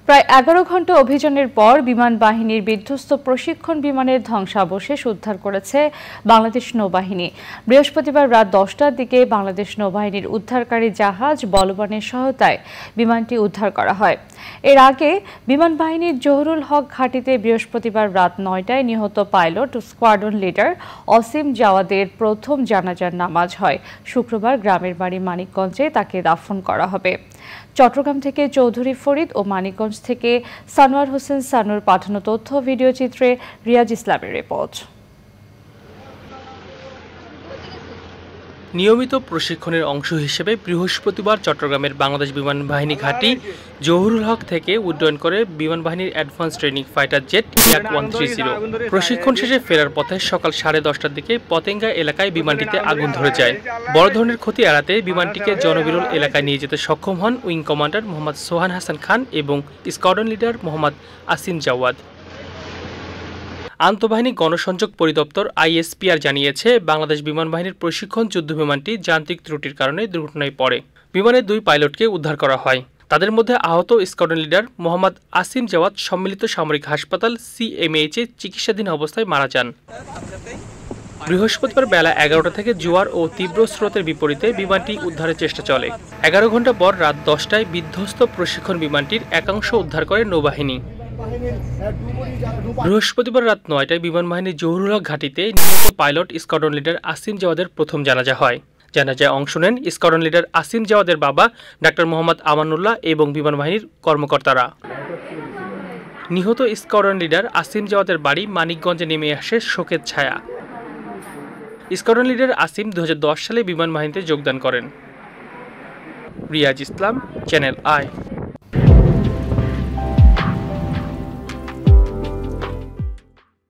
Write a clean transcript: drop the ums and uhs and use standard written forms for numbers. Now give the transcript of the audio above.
প্রায় ১১ ঘণ্টা অভিযানের পর বিমান বাহিনীর বিধ্বস্ত প্রশিক্ষণ বিমানের ধ্বংসাবশেষ উদ্ধার করেছে বাংলাদেশ নৌবাহিনী। বৃহস্পতিবার রাত ১০টার দিকে বাংলাদেশ নৌবাহিনীর উদ্ধারকারী জাহাজ বলবানের সহায়তায় বিমানটি উদ্ধার করা হয়। এর আগে বিমান বাহিনীর জহুরুল হক ঘাঁটিতে বৃহস্পতিবার রাত ৯টায় নিহত পাইলট ও স্কোয়াড্রন লিডার অসীম জাওয়াদের প্রথম জানাজার নামাজ হয়। শুক্রবার গ্রামের বাড়ি মানিকগঞ্জে তাকে দাফন করা হবে। চট্টগ্রাম থেকে চৌধুরী ফরিদ ও মানিকগঞ্জ থেকে সানোয়ার হোসেন সানুর পাঠানো তথ্য ভিডিও চিত্রে রিয়াজ ইসলামের রিপোর্ট। নিয়মিত প্রশিক্ষণের অংশ হিসেবে বৃহস্পতিবার চট্টগ্রামের বাংলাদেশ বিমান বাহিনী ঘাঁটি জহুরুল হক থেকে উড্ডয়ন করে বিমান বাহিনীর অ্যাডভান্স ট্রেনিং ফাইটার জেট ইয়াক 130। প্রশিক্ষণ শেষে ফেরার পথে সকাল 10:30টার দিকে পতেঙ্গা এলাকায় বিমানটিতে আগুন ধরে যায়। বড় ধরনের ক্ষতি এড়াতে বিমানটিকে জনবিরল এলাকায় নিয়ে যেতে সক্ষম হন উইং কমান্ডার মোহাম্মদ সোহান হাসান খান এবং স্কোয়াড্রন লিডার মোহাম্মদ আসিম জাওয়াদ। আন্তঃবাহিনী গণসংযোগ পরিদপ্তর ISPR জানিয়েছে, বাংলাদেশ বিমান বাহিনীর প্রশিক্ষণ যুদ্ধ বিমানটি যান্ত্রিক ত্রুটির কারণে দুর্ঘটনায় পড়ে। বিমানের 2 পাইলটকে উদ্ধার করা হয়। তাদের মধ্যে আহত স্কোয়াড্রন লিডার মোহাম্মদ আসিম জাওয়াদ সম্মিলিত সামরিক হাসপাতাল CMH-এ চিকিৎসাধীন অবস্থায় মারা যান। বৃহস্পতিবার বেলা 11টা থেকে জোয়ার ও তীব্র স্রোতের বিপরীতে বিমানটি উদ্ধারের চেষ্টা চলে। 11 ঘণ্টা পর রাত 10টায় বিধ্বস্ত প্রশিক্ষণ বিমানটির একাংশ উদ্ধার করে নৌবাহিনী। বৃহস্পতিবার রাত 9টায় বিমান বাহিনীর জহুরুল হক ঘাঁটিতে নিহত পাইলট স্কোয়াড্রন লিডার আসিম জাওয়াদের প্রথম জানাজা হয়। জানাজায় অংশ নেন স্কোয়াড্রন লিডার আসিম জাওয়াদের বাবা ডাক্তার মোহাম্মদ আমানুল্লাহ এবং বিমান বাহিনীর কর্মকর্তারা। নিহত স্কোয়াড্রন লিডার আসিম জাওয়াদের বাড়ি মানিকগঞ্জে নেমে আসে শোকের ছায়া। স্কোয়াড্রন লিডার আসিম 2010 সালে বিমান বাহিনীতে যোগদান করেন। Riaz Islam, channel I.